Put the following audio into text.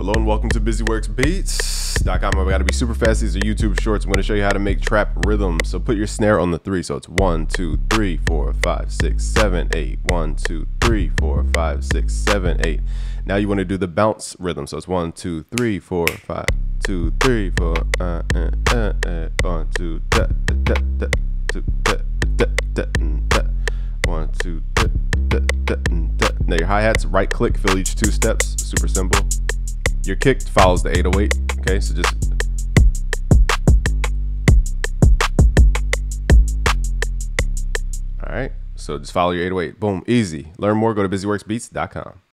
Hello and welcome to BusyWorksBeats.com. I've got to be super fast. These are YouTube shorts. I'm going to show you how to make trap rhythms. So put your snare on the 3. So it's 1, 2, 3, 4, 5, 6, 7, 8. 1, 2, 3, 4, 5, 6, 7, 8. Now you want to do the bounce rhythm. So it's 1, 2, 3, 4, 5, 2, 3, 4, 1, 2, da, da, da, da, 2, da, da, da, da, 1, 2, da, da, da, da. Now your hi-hats, right click, fill each 2 steps. Super simple. Your kick follows the 808. Okay, so just all right. So just follow your 808. Boom, easy. Learn more. Go to BusyWorksBeats.com.